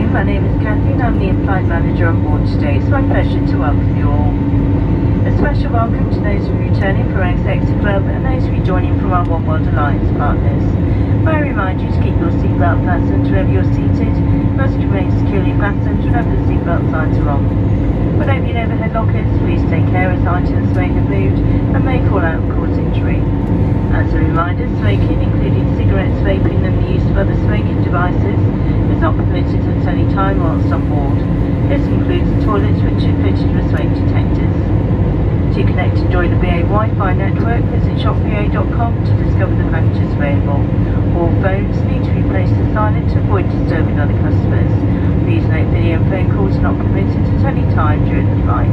afternoon, my name is Kathy and I'm the Applied Manager on board today. It's my pleasure to welcome you all. A special welcome to those of you returning from our Executive Club and those of you joining from our One World Alliance partners. May I remind you to keep your seatbelt fastened wherever you're seated, must remain securely fastened whenever the seatbelt signs are on. When opening overhead lockers, please take care as items may have moved and may fall out and cause injury. As a reminder, smoking, including cigarettes, vaping and the use of other smoking devices, is not permitted at any time whilst on board. This includes the toilets which are fitted with smoke detectors. To connect and join the BA Wi-Fi network, visit shopba.com to discover the packages available. All phones need to be placed to silent to avoid disturbing other customers. Please note video and phone calls are not permitted at any time during the flight.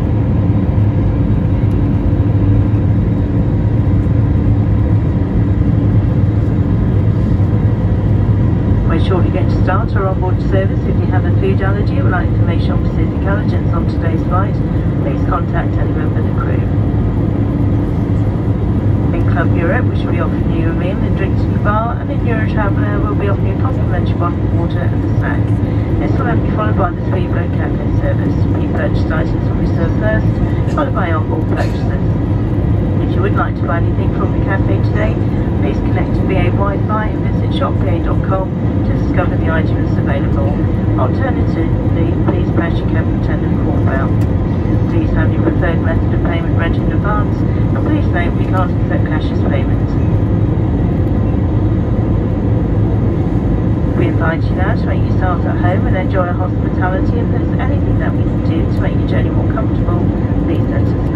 We're shortly going to start our onboard service. If you have a food allergy or would like information on specific allergens on today's flight, please contact any member of the crew. In Club Europe, we shall be offering you a meal and drinks in the bar, and in Eurotraveller we'll be offering you a complimentary bottle of water and a snack. This will then be followed by the Speedboat Cafe service. Pre-purchased items will be served first, followed by onboard purchases. If you would like to buy anything from the cafe today, please connect to BA Wi-Fi and visit shopba.com to discover the items available. Alternatively, please press your cabin attendant call bell. Please have your preferred method of payment ready in advance, and please note we can't accept cash as payment. We invite you now to make yourselves at home and enjoy our hospitality. If there's anything that we can do to make your journey more comfortable, please let us know.